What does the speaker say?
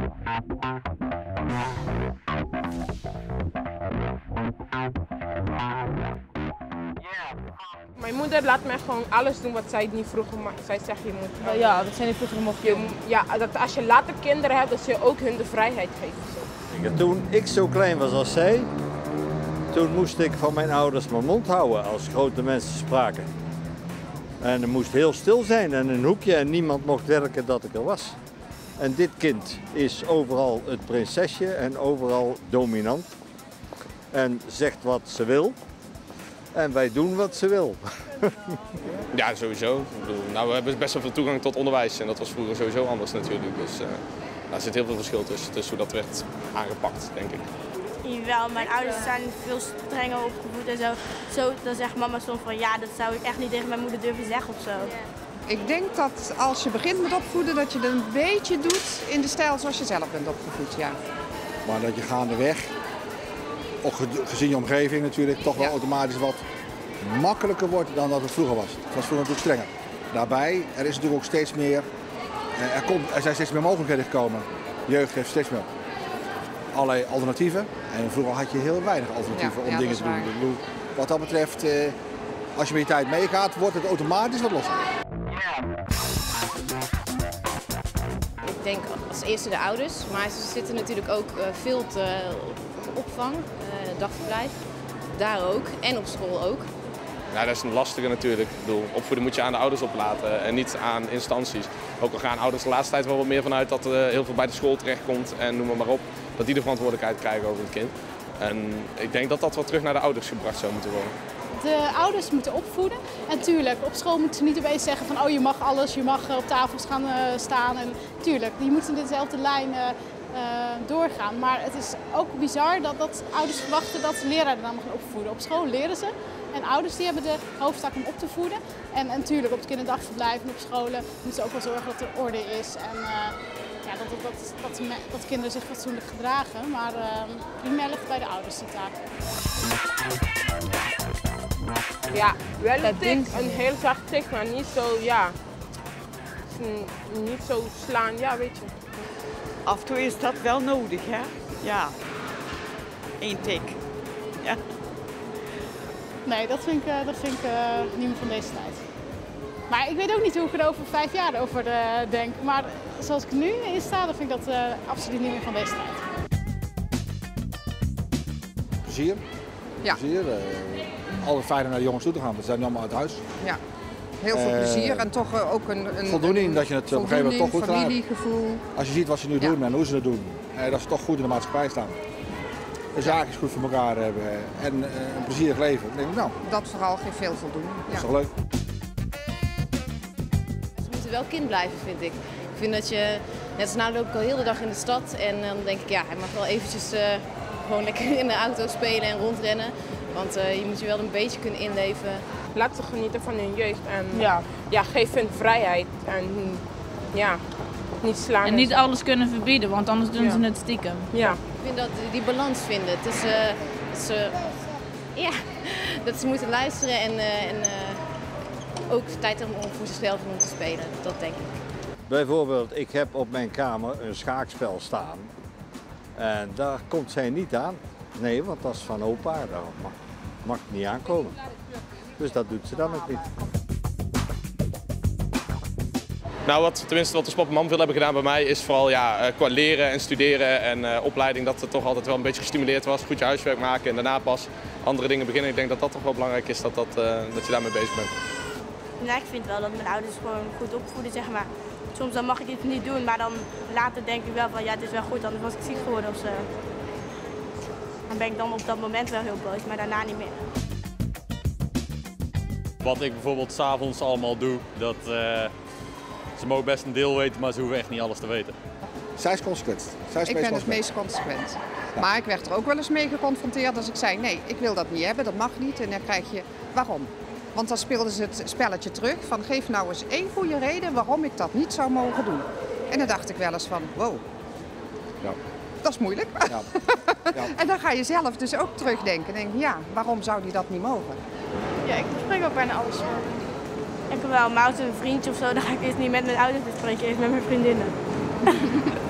Mijn moeder laat mij gewoon alles doen wat zij niet vroeger zij zegt je moet. Ja, dat zijn niet vroeger mocht je. Ja, dat als je later kinderen hebt, dat je ook hun de vrijheid geeft. Zo. Toen ik zo klein was als zij, toen moest ik van mijn ouders mijn mond houden als grote mensen spraken. En er moest heel stil zijn en een hoekje en niemand mocht werken dat ik er was. En dit kind is overal het prinsesje en overal dominant. En zegt wat ze wil. En wij doen wat ze wil. Ja, sowieso. Ik bedoel, nou, we hebben best wel veel toegang tot onderwijs en dat was vroeger sowieso anders natuurlijk. Dus daar zit heel veel verschil tussen hoe dat werd aangepakt, denk ik. Jawel, mijn ouders zijn veel strenger opgevoed en zo. Dan zegt mama soms van ja, dat zou ik echt niet tegen mijn moeder durven zeggen of zo. Ik denk dat als je begint met opvoeden, dat je het een beetje doet in de stijl zoals je zelf bent opgevoed, ja. Maar dat je gaandeweg, ook gezien je omgeving natuurlijk, toch wel automatisch wat makkelijker wordt dan dat het vroeger was. Het was vroeger natuurlijk strenger. Daarbij, er is natuurlijk ook steeds meer, er zijn steeds meer mogelijkheden gekomen. De jeugd heeft steeds meer allerlei alternatieven. En vroeger had je heel weinig alternatieven om dingen te doen. Ik bedoel, wat dat betreft, als je met je tijd meegaat, wordt het automatisch wat losser. Ik denk als eerste de ouders, maar ze zitten natuurlijk ook veel op opvang, dagverblijf, daar ook en op school ook. Ja, dat is een lastige natuurlijk. Ik bedoel, opvoeden moet je aan de ouders oplaten en niet aan instanties. Ook al gaan ouders de laatste tijd wel wat meer vanuit dat er heel veel bij de school terechtkomt en noem maar op, dat die de verantwoordelijkheid krijgen over het kind. En ik denk dat dat wat terug naar de ouders gebracht zou moeten worden. De ouders moeten opvoeden. En tuurlijk, op school moeten ze niet opeens zeggen van oh je mag alles, je mag op tafels gaan staan. En tuurlijk, die moeten in dezelfde lijn doorgaan. Maar het is ook bizar dat ouders verwachten dat leraren dan gaan opvoeden. Op school leren ze en ouders die hebben de hoofdtaak om op te voeden. En natuurlijk op het kinderdagverblijf en op scholen moeten ze ook wel zorgen dat er orde is. En ja, dat kinderen zich fatsoenlijk gedragen. Maar primair ligt bij de ouders die taak. Ja, wel een tik, een heel zacht tik, maar niet zo, ja, niet zo slaan, ja, weet je. Af en toe is dat wel nodig, hè? Ja, 1 tik. Ja. Nee, dat vind ik niet meer van deze tijd. Maar ik weet ook niet hoe ik er over 5 jaar over denk. Maar zoals ik nu in sta, dan vind ik dat absoluut niet meer van deze tijd. Plezier. Ja. Plezier. Altijd fijn om naar de jongens toe te gaan, want ze zijn nu allemaal uit huis. Ja, heel veel plezier en toch ook een voldoening dat je het op een gegeven moment toch goed gedaan hebt. Familiegevoel. Als je ziet wat ze nu doen en hoe ze het doen, dat ze toch goed in de maatschappij staan. De zaakjes goed voor elkaar hebben en een plezierig leven. Dan denk ik, nou, dat vooral geeft veel voldoening. Dat is toch leuk? Ze moeten wel kind blijven, vind ik. Ik vind dat je, net als nou loop ik al heel de dag in de stad en dan denk ik ja, hij mag wel eventjes gewoon lekker in de auto spelen en rondrennen. Want je moet je wel een beetje kunnen inleven. Laat ze genieten van hun jeugd en ja, geef hun vrijheid en ja, niet slaan. En niet alles kunnen verbieden, want anders doen ze het stiekem. Ja. Ik vind dat die balans vinden tussen dat ze moeten luisteren en ook tijd hebben om voor zichzelf om te spelen. Dat denk ik. Bijvoorbeeld, ik heb op mijn kamer een schaakspel staan. En daar komt zij niet aan. Nee, want dat is van opa, daar mag niet aankomen. Dus dat doet ze dan ook niet. Nou, wat de Sport Mam veel hebben gedaan bij mij is vooral qua leren en studeren en opleiding dat het toch altijd wel een beetje gestimuleerd was. Goed je huiswerk maken en daarna pas andere dingen beginnen. Ik denk dat dat toch wel belangrijk is dat je daarmee bezig bent. Ja, ik vind wel dat mijn ouders gewoon goed opvoeden, zeg maar. Soms dan mag ik iets niet doen, maar dan later denk ik wel van ja, het is wel goed, anders was ik ziek geworden of zo. Dan ben ik dan op dat moment wel heel boos, maar daarna niet meer. Wat ik bijvoorbeeld 's avonds allemaal doe, dat ze mogen best een deel weten, maar ze hoeven echt niet alles te weten. Zij is consequent. Ik ben het meest consequent. Ja. Maar ik werd er ook wel eens mee geconfronteerd als ik zei nee, ik wil dat niet hebben, dat mag niet. En dan krijg je, waarom? Want dan speelden ze het spelletje terug van geef nou eens 1 goede reden waarom ik dat niet zou mogen doen. En dan dacht ik wel eens van wow, dat is moeilijk. Ja. Ja. En dan ga je zelf dus ook terugdenken en denk ja, waarom zou die dat niet mogen? Ja, ik bespreek ook bijna alles. Ik heb wel, maar als een vriendje of zo, dan ga ik eerst niet met mijn ouders bespreken, eerst met mijn vriendinnen.